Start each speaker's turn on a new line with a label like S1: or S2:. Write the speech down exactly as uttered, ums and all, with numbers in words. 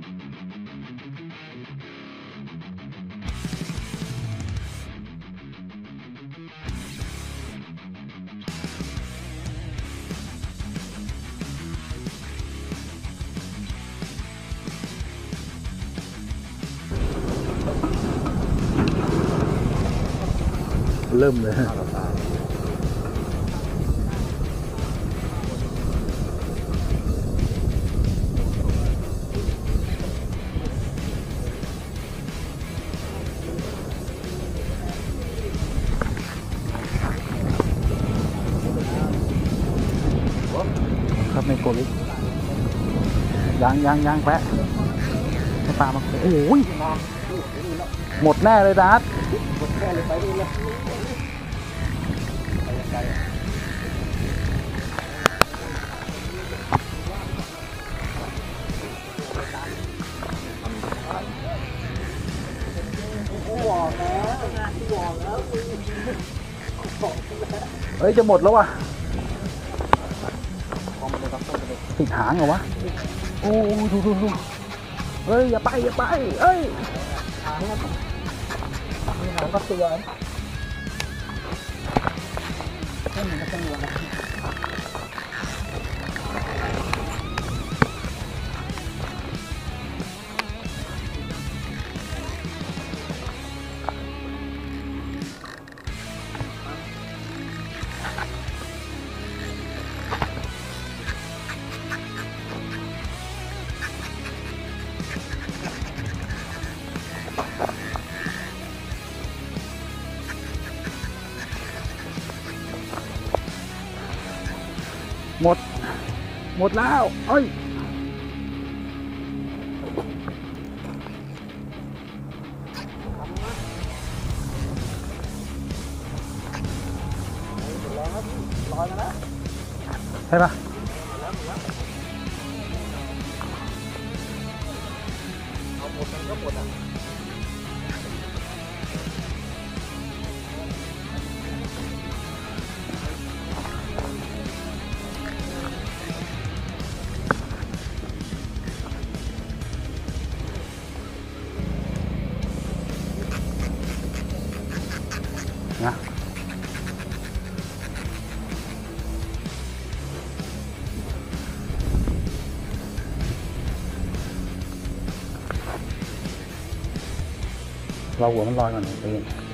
S1: เริ่มเลยครับในโกลิยางยางยางแปะให้ปลามาโอ้ยหมดแน่เลยดัดหมดแน่เลยไปดูเลยเฮ้ยจะหมดแล้ววะติดหางเหรอวะโอ้ดูดูดูเฮ้ยอย่าไปอย่าไปเฮ้ยหางหางก็เตือนให้มันก็ต้องวัวนะหมดหมดแล้วเอ้ยลอยมาแล้วใช่ปะเอาหมดมันก็หมดอ่ะนะเราหัวมันลอยก่อนเอง